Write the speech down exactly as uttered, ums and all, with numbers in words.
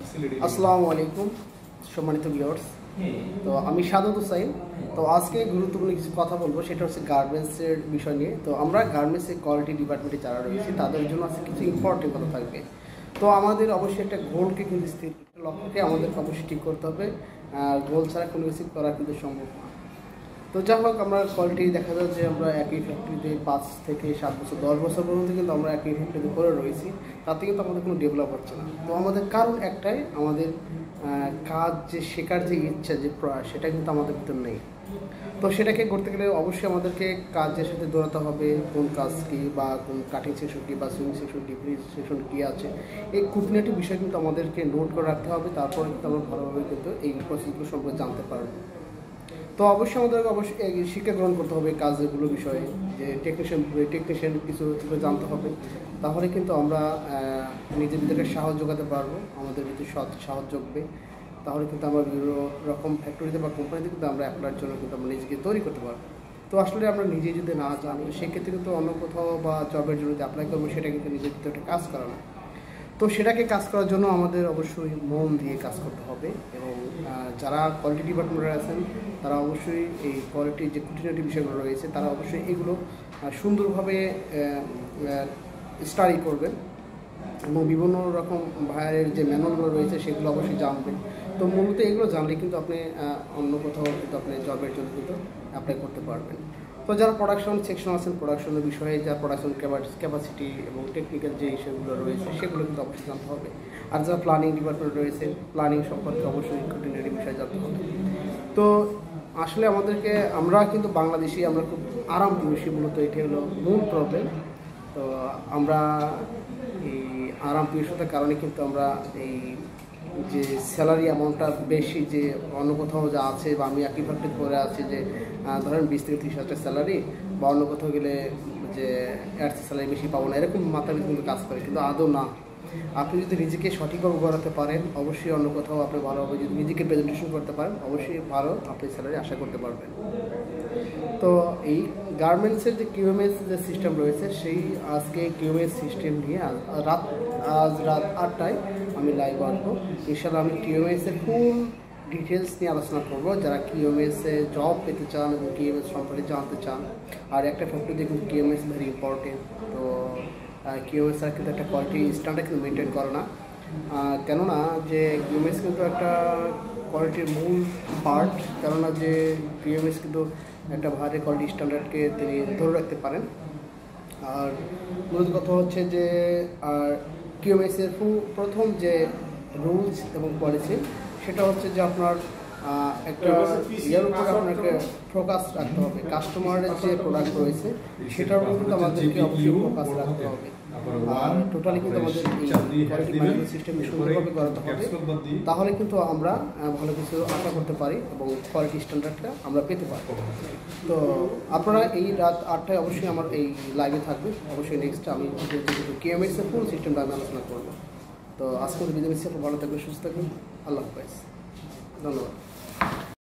আসসালামু আলাইকুম সম্মানিত ভিউয়ার্স। তো আমি সাদত হুসাইন। তো আজকে গুরুত্বপূর্ণ কিছু কথা বলবো, সেটা হচ্ছে গার্মেন্টসের বিষয় নিয়ে। তো আমরা গার্মেন্টসের কোয়ালিটি ডিপার্টমেন্টে যারা রয়েছে তাদের জন্য আজকে কিছু ইম্পর্টেন্ট কথা থাকবে। তো আমাদের অবশ্যই একটা গোলকে কিন্তু স্থির লক্ষ্যকে আমাদেরকে অবশ্যই ঠিক করতে হবে। গোল ছাড়া কোনো কিছু করা কিন্তু সম্ভব না। তো যাই হোক, আমরা কোয়ালিটি দেখা যায় যে আমরা একই ফ্যাক্টরিতে পাঁচ থেকে সাত বছর দশ বছর পর্যন্ত কিন্তু আমরা একই ফ্যাক্টরিতে করে রয়েছি, তাতে কিন্তু আমাদের কোনো ডেভেলপ হচ্ছে না। তো আমাদের কারণ একটাই, আমাদের কাজ যে শেখার যে ইচ্ছা, যে প্রয়াস, সেটা কিন্তু আমাদের ভিতর নেই। তো সেটাকে করতে গেলে অবশ্যই আমাদেরকে কাজের সাথে দৌড়াতে হবে, কোন কাজ কী বা কোন কাটিং সেকশন কী বা সুইং সেকশন ডিগ্রি সেকশন কী আছে, এই খুঁটিনাটি বিষয় কিন্তু আমাদেরকে নোট করে রাখতে হবে। তারপরে কিন্তু আমরা ভালোভাবে কিন্তু এই প্রসেসগুলো সম্পর্কে জানতে পারবো। তো অবশ্যই আমাদেরকে অবশ্যই শিক্ষা গ্রহণ করতে হবে কাজগুলো বিষয়ে, যে টেকনিশিয়ান টেকনিশিয়ান কিছু জানতে হবে। তাহলে কিন্তু আমরা নিজের ভিতরে সাহস যোগাতে পারবো, আমাদের ভিতরে সৎ সাহস যোগবে। তাহলে কিন্তু আমরা বিভিন্ন রকম ফ্যাক্টরিতে বা কোম্পানিতে কিন্তু আমরা অ্যাপ্লাইয়ের জন্য কিন্তু আমরা নিজেকে তৈরি করতে পারবো। তো আসলে আমরা নিজে যদি না জানি, সেক্ষেত্রে কিন্তু অন্য কোথাও বা জবের জন্য যে অ্যাপ্লাই করবো, সেটা কিন্তু নিজের ভিতরে একটা কাজ করা না। তো সেটাকে কাজ করার জন্য আমাদের অবশ্যই মন দিয়ে কাজ করতে হবে। এবং যারা কোয়ালিটি ডিপার্টমেন্টে আছেন তারা অবশ্যই এই কোয়ালিটির যে খুঁটিনাটি বিষয়গুলো রয়েছে, তারা অবশ্যই এগুলো সুন্দরভাবে স্টাডি করবেন এবং বিভিন্ন রকম ভাইয়ের যে ম্যানুয়ালগুলো রয়েছে সেগুলো অবশ্যই জানবেন। তো মূলত এগুলো জানলে কিন্তু আপনি অন্য কোথাও কিন্তু আপনি জবের জন্য কিন্তু অ্যাপ্লাই করতে পারবেন। তো যারা প্রোডাকশন সেকশন আছেন, প্রোডাকশনের বিষয়ে যা প্রোডাকশন ক্যাপাসিটি এবং টেকনিক্যাল যে ইস্যুগুলো রয়েছে সেগুলো কিন্তু অবশ্যই জানতে হবে। আর যারা প্ল্যানিং ডিপার্টমেন্ট রয়েছে, প্ল্যানিং সম্পর্কে অবশ্যই খুঁটিনাটি বিষয় জানতে হবে। তো আসলে আমাদেরকে, আমরা কিন্তু বাংলাদেশি, আমরা খুব আরাম বেশি, মূলত এটি হলো মূল প্রবলেম। তো আমরা এই আরাম পিয়সতার কারণে কিন্তু আমরা এই যে স্যালারি অ্যামাউন্টটা বেশি, যে অন্য কোথাও যা আছে বা আমি একই ফ্যাক্টরি করে আছি, যে ধরেন বিশ থেকে ত্রিশ হাজার স্যালারি, বা অন্য কোথাও গেলে যে এর স্যালারি বেশি পাবো না, এরকম মাথায় কিন্তু কাজ করে, কিন্তু আদৌ না। আপনি যদি নিজেকে সঠিকভাবে গড়াতে পারেন, অবশ্যই অন্য কোথাও আপনি ভালোভাবে যদি নিজেকে প্রেজেন্টেশন করতে পারেন, অবশ্যই ভালো আপনি স্যালারি আশা করতে পারবেন। তো এই গার্মেন্টসের যে কিউএমএস যে সিস্টেম রয়েছে, সেই আজকে কিউএমএস সিস্টেম নিয়ে রাত আজ রাত আটটায় আমি লাইভ আসবো। ইনশাআল্লাহ আমি কিউএমএসের ফুল ডিটেলস নিয়ে আলোচনা করবো। যারা কিউএমএসে জব পেতে চান এবং কিউএমএস সম্পর্কে জানতে চান, আর একটা ফ্যাক্টরিতে কিন্তু কিউএমএস ভেরি ইম্পর্টেন্ট। তো কিউএমএস আর কিন্তু একটা কোয়ালিটি স্ট্যান্ডার্ড কিন্তু মেনটেন করে না, কেননা যে কিউএমএস কিন্তু একটা কোয়ালিটির মূল পার্ট। কেননা যে কিউএমএস কিন্তু একটা ভারী কোয়ালিটি স্ট্যান্ডার্ডকে তিনি ধরে রাখতে পারেন। আর মূলত কথা হচ্ছে যে আর কিউএমএসের প্রথম যে রুলস এবং পলিসি, সেটা হচ্ছে যে আপনার একটা ইয়ের উপরে আপনাকে ফোকাস রাখতে হবে। কাস্টমারের যে প্রোডাক্ট রয়েছে সেটার উপর কিন্তু আমাদেরকে অবশ্যই ফোকাস রাখতে হবে। আর টোটালি কিন্তু আমাদের এই কোয়ালিটি ম্যানেজমেন্ট সিস্টেমকে সুন্দরভাবে করাতে হবে। তাহলে কিন্তু আমরা ভালো কিছু আশা করতে পারি এবং কোয়ালিটি স্ট্যান্ডার্ডটা আমরা পেতে পারি। তো আপনারা এই রাত আটটায় অবশ্যই আমার এই লাইভে থাকবে। অবশ্যই নেক্সট আমি কিউএমএস এর ফুল সিস্টেমটা আমি আলোচনা করবো। তো আজকে বিদায় নিচ্ছি, ভালো থাকবেন, সুস্থ থাকবেন, আল্লাহ হাফেজ, ধন্যবাদ।